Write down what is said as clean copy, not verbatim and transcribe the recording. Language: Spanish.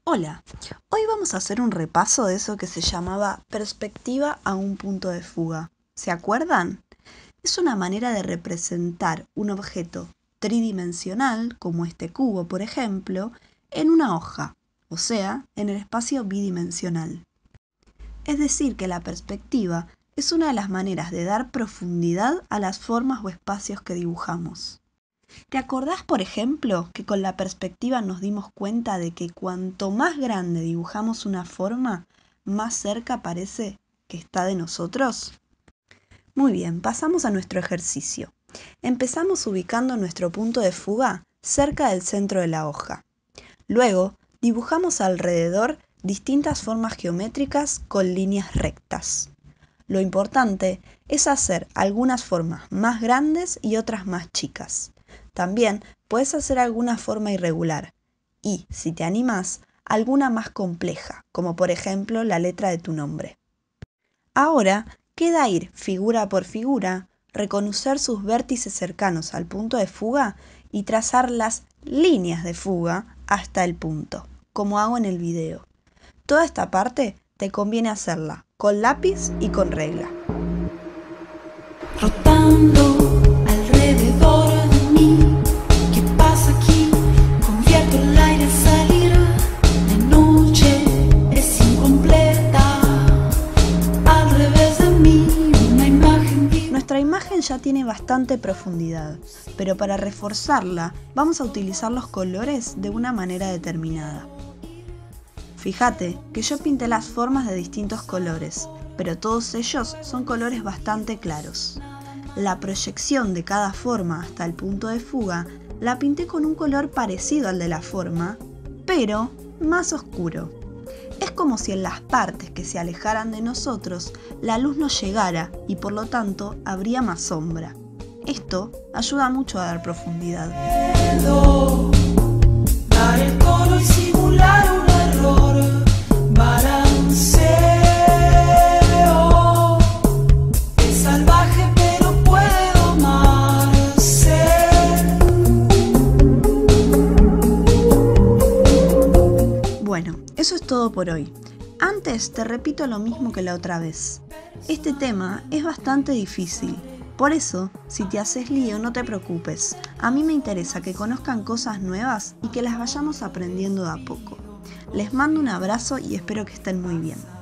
Hola, hoy vamos a hacer un repaso de eso que se llamaba perspectiva a un punto de fuga. ¿Se acuerdan? Es una manera de representar un objeto tridimensional, como este cubo por ejemplo, en una hoja, o sea, en el espacio bidimensional. Es decir, que la perspectiva es una de las maneras de dar profundidad a las formas o espacios que dibujamos. ¿Te acordás, por ejemplo, que con la perspectiva nos dimos cuenta de que cuanto más grande dibujamos una forma, más cerca parece que está de nosotros? Muy bien, pasamos a nuestro ejercicio. Empezamos ubicando nuestro punto de fuga cerca del centro de la hoja. Luego, dibujamos alrededor distintas formas geométricas con líneas rectas. Lo importante es hacer algunas formas más grandes y otras más chicas. También puedes hacer alguna forma irregular y, si te animas, alguna más compleja, como por ejemplo la letra de tu nombre. Ahora queda ir figura por figura, reconocer sus vértices cercanos al punto de fuga y trazar las líneas de fuga hasta el punto, como hago en el video. Toda esta parte te conviene hacerla con lápiz y con regla. Rotando alrededor de mí, ¿qué pasa aquí? Convierto el aire en salir. La noche es incompleta. Al revés de mí, una imagen viva. Nuestra imagen ya tiene bastante profundidad, pero para reforzarla vamos a utilizar los colores de una manera determinada. Fíjate que yo pinté las formas de distintos colores, pero todos ellos son colores bastante claros. La proyección de cada forma hasta el punto de fuga la pinté con un color parecido al de la forma, pero más oscuro. Es como si en las partes que se alejaran de nosotros la luz no llegara y por lo tanto habría más sombra. Esto ayuda mucho a dar profundidad. Dar el tono y simular un error. Balanceo. Es salvaje pero puede domarse. Bueno, eso es todo por hoy. Antes te repito lo mismo que la otra vez. Este tema es bastante difícil. Por eso, si te haces lío, no te preocupes. A mí me interesa que conozcan cosas nuevas y que las vayamos aprendiendo de a poco. Les mando un abrazo y espero que estén muy bien.